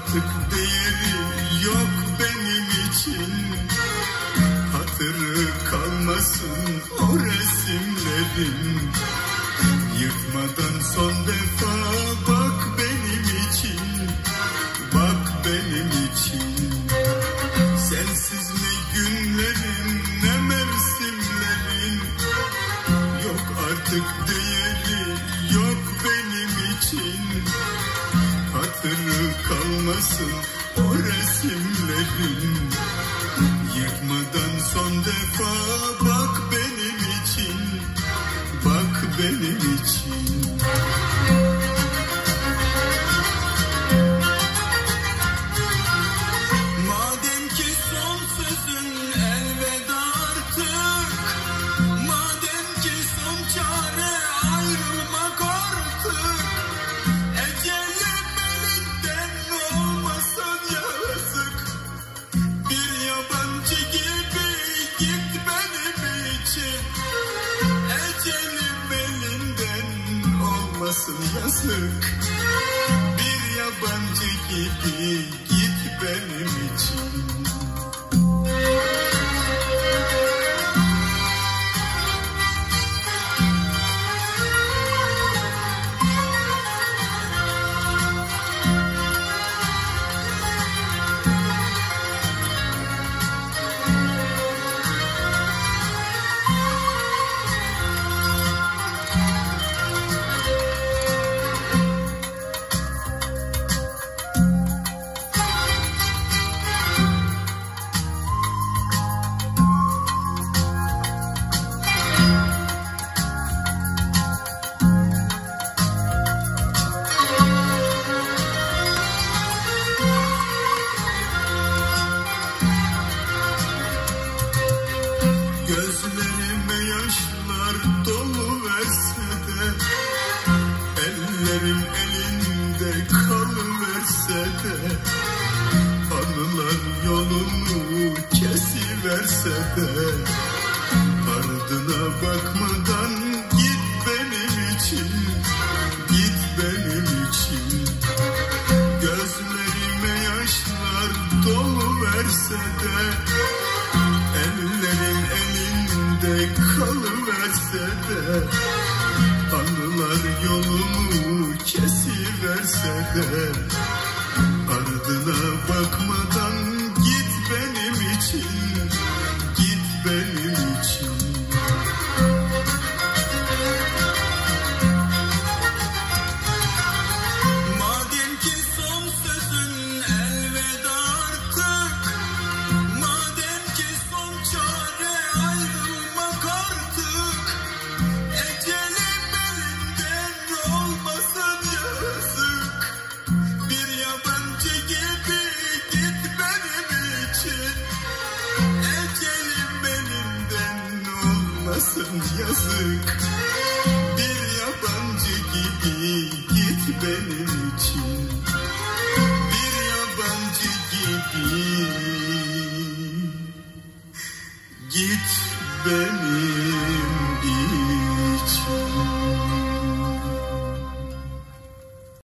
artık değeri yok benim için. Hatırı kalmasın o resimlerin. Yıkmadan son defa bak benim için. Bak benim için. Sensiz ne günlerin ne mevsimlerin. Yok artık değeri yok benim için. Hatırı kalmasın o resimlerin. Yıkmadan son defa bak benim için. Bak benim için. Madem ki son sözün elveda artık, madem ki son çare ayrılmak artık, ecelim elinden olmasın yazık. Bir yabancı gibi git benim için. Ecelim elinden olmasın yazık. Bir yabancı gibi git benim için. Gözlerime yaşlar dolu verse de, ellerim elinde kalıverse de, anılar yolunu kesiverse de, ardına bakmadan git benim için, git benim için. Gözlerime yaşlar dolu verse de, ellerin elinde kalıverse de, anılar yolunu kesiverse de, ardına bakmadan git benim için, git benim için. Madem ki son sözün elveda artık, madem ki son çare ayrılmak artık, ecelim elinden olmasın yazık. Bir yabancı gibi git benim için. Ecelim elinden olmasın yazık. Bir yabancı gibi git benim için. Bir yabancı gibi git benim